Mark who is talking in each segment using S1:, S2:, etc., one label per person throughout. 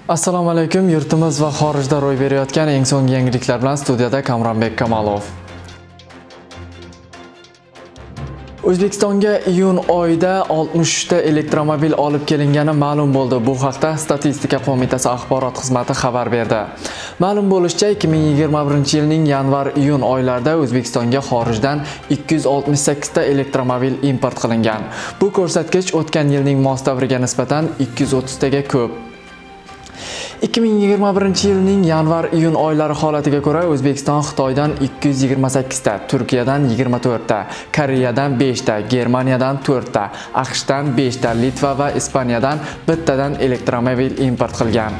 S1: Assalomu alaykum, yurtimiz va xorijda ro'y berayotgan eng so'nggi yangiliklar bilan studiyada Kamranbek Kamalov. O'zbekistonga iyun oyida 63 ta elektromobil olib kelingani ma'lum bo'ldi. Bu haqda Statistika qo'mitasi axborot xizmati xabar berdi. Ma'lum bo'lishicha, 2021-yilning yanvar-iyun oylarida O'zbekistonga xorijdan 268 ta elektromobil import qilingan. Bu ko'rsatkich o'tgan yilning mos davriga nisbatan 230 taga ko'p. 2021-yilning yanvar-iyun oylari holatiga ko'ra O'zbekiston Xitoydan 228 ta, Turkiyadan 24 ta, Koreyadan 5 ta, Germaniyadan 4 ta, AQShdan 5 ta, Litva va Ispaniyadan bittadan elektromobil import qilgan.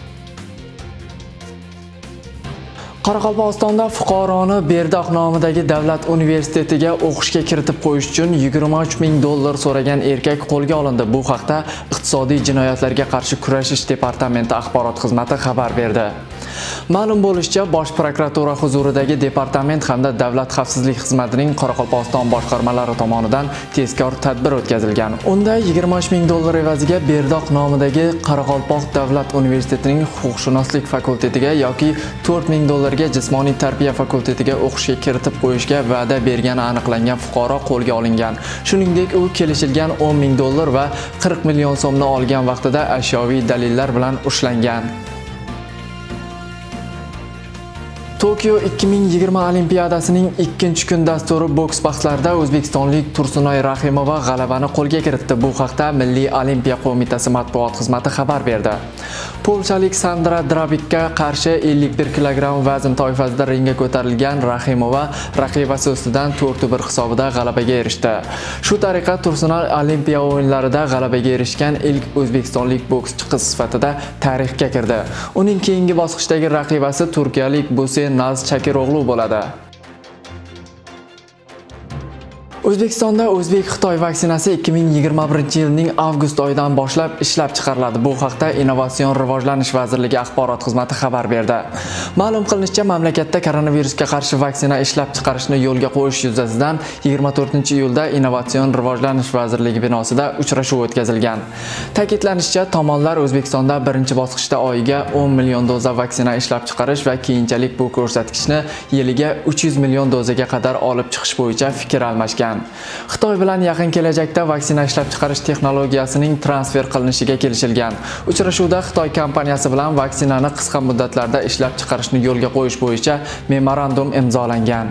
S1: Qoraqalpog'istonda fuqaroni Berdoq nomidagi davlat universitetiga o'qishga kiritib qo'yish uchun $23 ming so'ragan erkak qo'lga olindi. Bu haqda Iqtisodiy jinoyatlarga qarshi kurashish departamenti axborot xizmati xabar berdi. Ma'lum bo'lishicha, Bosh prokuratura huzuridagi departament hamda Davlat xavfsizlik xizmatining Qoraqalpog'iston boshqarmalari tomonidan tezkor tadbir o'tkazilgan. Unda $23 ming evaziga Berdoq nomidagi Qoraqalpoq davlat universitetining huquqshunoslik fakultetiga yoki $4 ming jismoniy tarbiya fakultetiga o'qishga kiritib qo'yishga va'da bergani aniqlangan fuqaro qo'lga olingan. Shuningdek, u kelishilgan $10 ming va 40 million so'mni olgan vaqtida ashyoviy dalillar bilan ushlangan. Tokio 2020 Olimpiadasining ikkinchi kun dasturi boks bahslarida o'zbekistonlik Tursunoy Rahimova g'alabani qo'lga kiritdi. Bu haqda Milliy olimpiya qo'mitasi matbuot xizmati xabar berdi. Polshalik Sandra Drabikka qarshi 51 kg vazn toifasida ringga ko'tarilgan Rahimova raqibasi ustidan 4-1 hisobida g'alabaga erishdi. Shu tariqa Tursunoy Olimpiya o'yinlarida g'alabaga erishgan ilk o'zbekistonlik bokschi qiz sifatida tarixga kirdi. Uning keyingi bosqichdagi raqibasi turkiyalik Buse Naz Chakiroğlu bo'ladi. O'zbekistonda O'zbek-Xitoy vaksinasi 2021-yilning avgust oyidan boshlab ishlab chiqariladi. Bu haqda Innovatsion rivojlanish vazirligi axborot xizmati xabar berdi. Ma'lum qilinishicha, mamlakatda koronavirusga qarshi vaksina ishlab chiqarishni yo'lga qo'yish yuzasidan 24-iyulda Innovatsion rivojlanish vazirligi binosida uchrashuv o'tkazilgan. Ta'kidlanishicha, tomonlar O'zbekistonda birinchi bosqichda oyiga 10 million doza vaksina ishlab chiqarish va keyinchalik bu ko'rsatkichni yiliga 300 million dozaga qadar olib chiqish bo'yicha fikr almashgan. Xitoy bilan yaqin kelajakda vaksina ishlab chiqarish texnologiyasining transfer qilinishiga kelishilgan. Uchrashuvda Xitoy kompaniyasi bilan vaksinani qisqa muddatlarda ishlab chiqarishni yo'lga qo'yish bo'yicha memorandum imzolangan.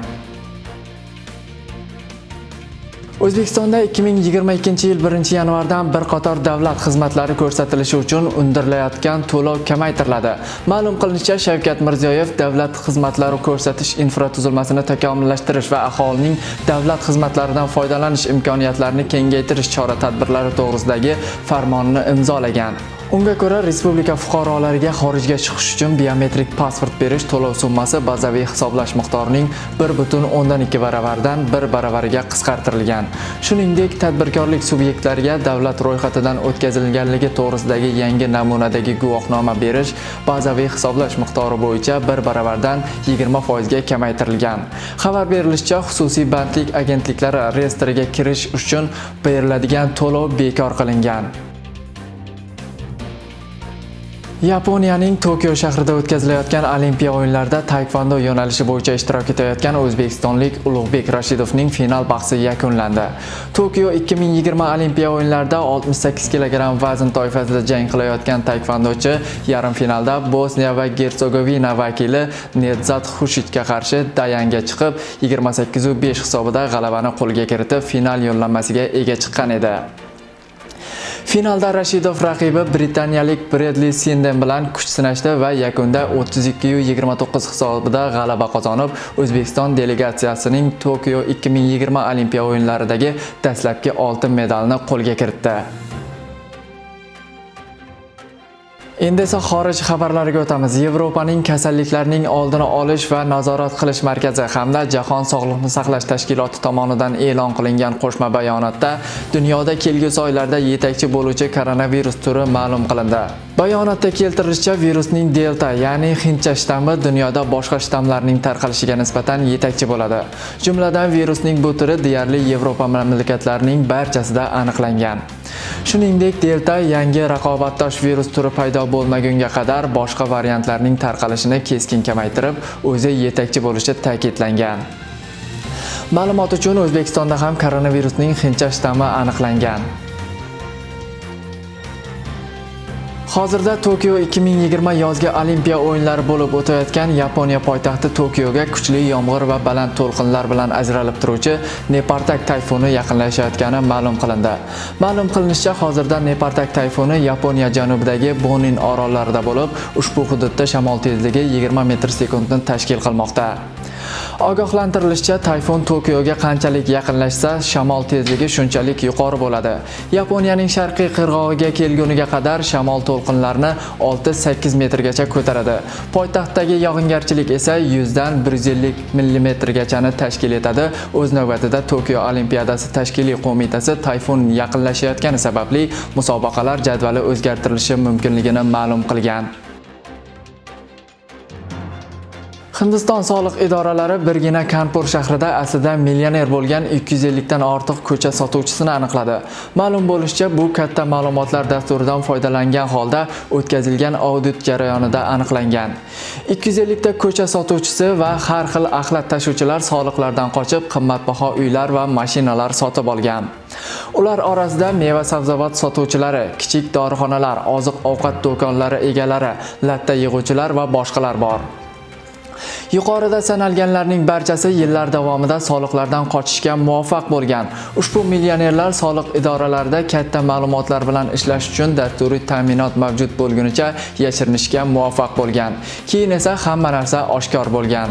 S1: O'zbekistonda 2022-yil 1-yanvardan bir qator davlat xizmatlari ko'rsatilishi uchun undirilayotgan to'lov kamaytiriladi. Ma'lum qilinishicha, Shavkat Mirziyoyev davlat xizmatlari ko'rsatish infratuzilmasini takomillashtirish va aholining davlat xizmatlaridan foydalanish imkoniyatlarini kengaytirish chora-tadbirlari to'g'risidagi farmonni imzolagan. Unga ko'ra, respublika fuqarolariga xorijga chiqish uchun biometrik pasport berish to'lov summasi bazaviy hisoblash miqdorining 1,2 baravardan 1 baravariga qisqartirilgan. Shuningdek, tadbirkorlik subyektlariga davlat ro'yxatidan o'tkazilganligi to'g'risidagi yangi namunadagi guvohnoma berish bazaviy hisoblash miqdori bo'yicha 1 baravardan 20% ga kamaytirilgan. Xabar berilishicha, xususiy bandlik agentliklari reyestriga kirish uchun beriladigan to'lov bekor qilingan. Yaponiyaning Tokio shahrida o'tkazilayotgan Olimpiya o'yinlarida taekvondo yo'nalishi bo'yicha ishtirok etayotgan o'zbekistonlik Ulug'bek Rashidovning final bahsi yakunlandi. Tokio 2020 Olimpiya o'yinlarida 68 kg vazn toifasida jang qilayotgan taekvondochi yarim finalda Bosniya va Gersegovina vakili Nedzat Xushitga qarshi Dayanga chiqib 28-5 hisobida g'alabani qo'lga kiritib, final yo'llanmasiga ega chiqqan edi. Finalda Rashidov raqibi britaniyalik Bredli Sinden bilan kuch sinashdi va yakunda 32-29 hisobida g'alaba qozonib, O'zbekiston delegatsiyasining Tokio 2020 Olimpiya o'yinlaridagi dastlabki oltin medalni qo'lga kiritdi. Endi esa xorij xabarlariga o'tamiz. Yevropaning kasalliklarning oldini olish va nazorat qilish markazi hamda Jahon sog'liqni saqlash tashkiloti tomonidan e'lon qilingan qo'shma bayonotda dunyoda kelgusi oylarda yetakchi bo'luvchi koronavirus turi ma'lum qilindi. Bayonotda keltirilishicha, virusning delta, ya'ni hindcha shtammi dunyoda boshqa shtammlarning tarqalishiga nisbatan yetakchi bo'ladi. Jumladan virusning bu turi deyarli Yevropa mamlakatlarining barchasida aniqlangan. Shuningdek, Delta yangi raqobatdosh virus turi paydo bo'lmagunga qadar boshqa variantlarning tarqalishini keskin kamaytirib, o'zi yetakchi bo'lishi ta'kidlangan. Ma'lumot uchun O'zbekistonda ham koronavirusning hindcha shtammi aniqlangan. Hozirda Tokio 2020 yozgi Olimpiya o'yinlari bo'lib o'tayotgan Yaponiya poytaxti Tokioga kuchli yomg'ir va baland to'lqinlar bilan ajralib turuvchi Nepartak tayfuni yaqinlashayotgani ma'lum qilindi. Ma'lum qilinishicha, hozirda Nepartak tayfuni Yaponiya janubidagi Bonin orollarida bo'lib, ushbu hududda shamol tezligi 20 metr/sekundni tashkil qilmoqda. Ogohlantirilishicha, tayfun Tokioga qanchalik yaqinlashsa, shamol tezligi shunchalik yuqori bo'ladi. Yaponiyaning sharqiy qirg'og'iga kelguniga qadar shamol to'lqinlarni 6-8 metrgacha ko'taradi. Poytaxtdagi yog'ingarchilik esa 100 dan 150 mm gachani tashkil etadi. O'z navbatida Tokio Olimpiadasi tashkiliy qo'mitasi tayfun yaqinlashayotgani sababli musobaqalar jadvali o'zgartirilishi mumkinligini ma'lum qilgan. Hindiston soliq idoralari birgina Kanpur shahrida aslida millioner bo'lgan 250 dan ortiq ko'cha sotuvchisini aniqladi. Ma'lum bo'lishicha, bu katta ma'lumotlar dasturidan foydalangan holda o'tkazilgan audit jarayonida aniqlangan. 250 ta ko'cha sotuvchisi va har xil axlat tashuvchilar soliqlardan qochib, qimmatbaho uylar va mashinalar sotib olgan. Ular orasida meva-sabzavot sotuvchilari, kichik dorixonalar, oziq-ovqat do'konlari egalari, latta yig'uvchilar va boshqalar bor. Yuqorida sanalganlarning barchasi yillar davomida soliqlardan qochishga muvaffaq bo'lgan. Ushbu millionerlar soliq idoralarida katta ma'lumotlar bilan ishlash uchun dasturiy ta'minot mavjud bo'lgunicha yashirinishga muvaffaq bo'lgan. Keyin esa hamma narsa oshkor bo'lgan.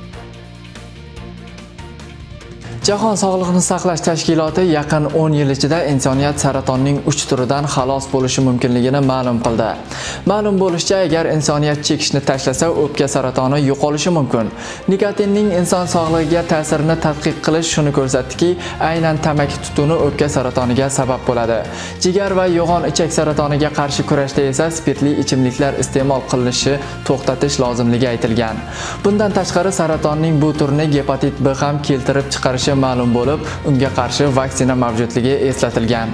S1: Jahon sog'liqni saqlash tashkiloti yaqin 10 yil ichida insoniyat saratonning 3 turidan xalos bo'lishi mumkinligini ma'lum qildi. Ma'lum bo'lishicha, agar insoniyat chekishni tashlasa, o'pka saratoni yo'qolishi mumkin. Nikotinning inson sog'lig'iga ta'sirini tadqiq qilish shuni ko'rsatdiki, aynan tamaki tutuni o'pka saratoniga sabab bo'ladi. Jigar va yo'g'on ichak saratoniga qarshi kurashda esa spirtli ichimliklar iste'mol qilinishi to'xtatish lozimligi aytilgan. Bundan tashqari, saratonning bu turini gepatit B ham keltirib chiqarishi ma'lum bo'lib, unga qarshi vaksina mavjudligi eslatilgan.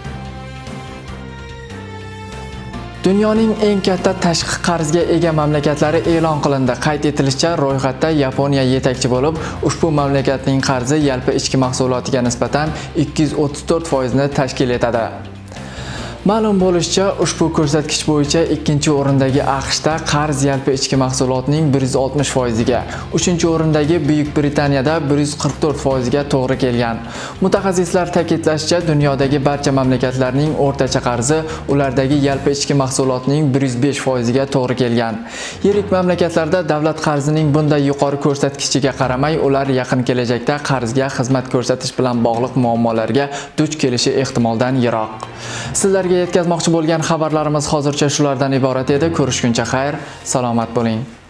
S1: Dunyoning eng katta tashqi qarzga ega mamlakatlari e'lon qilindi. Qayd etilishicha, ro'yxatda Yaponiya yetakchi bo'lib, ushbu mamlakatning qarzi yalpi ichki mahsulotiga nisbatan 234% ni tashkil etadi. Ma'lum bo'lishicha, ushbu ko'rsatkich bo'yicha 2-o'rindagi AQShda qarz yalpi ichki mahsulotning 160% ga, 3-o'rindagi Buyuk Britaniyada 144% ga to'g'ri kelgan. Mutaxassislar ta'kidlashicha, dunyodagi barcha mamlakatlarning o'rtacha qarzi ulardagi yalpi ichki mahsulotning 105% ga to'g'ri kelgan. Yirik mamlakatlarda davlat qarzining bunday yuqori ko'rsatkichiga qaramay, ular yaqin kelajakda qarzga xizmat ko'rsatish bilan bog'liq muammolarga duch kelishi ehtimoldan yiroq. Sizlarga yetkazmoqchi bo'lgan xabarlarimiz hozircha shulardan iborat edi. Ko'rishguncha xayr, salomat bo'ling.